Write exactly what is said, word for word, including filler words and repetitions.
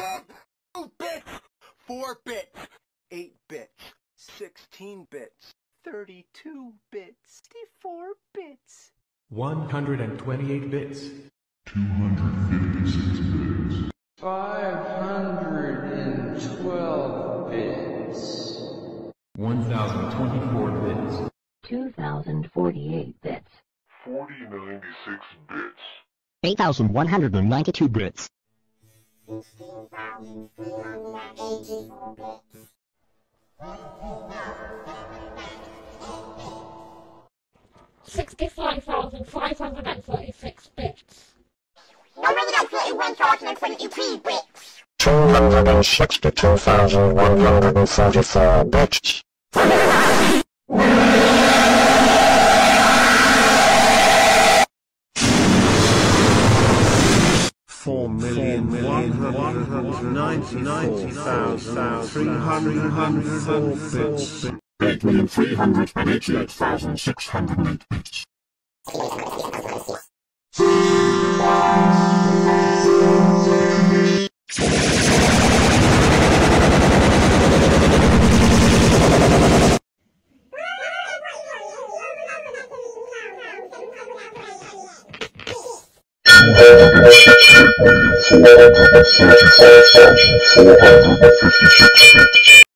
Two bits, four bits, eight bits, sixteen bits, thirty-two bits, sixty-four bits, one hundred twenty-eight bits, two hundred fifty-six bits, five hundred twelve bits, one thousand twenty-four bits, two thousand forty-eight bits, forty ninety-six bits, eight thousand one hundred ninety-two bits, sixteen thousand three hundred eighty-four bits, sixty-five thousand five hundred thirty-six bits, one hundred thirty-one thousand twenty-three bits, two hundred sixty-two thousand one hundred forty-four bits, Four million one hundred ninety-nine thousand three hundred four bits. eight million three hundred eighty-eight thousand six hundred eight bits. two hundred sixty-eight million four hundred thirty-five thousand four hundred fifty-six bits.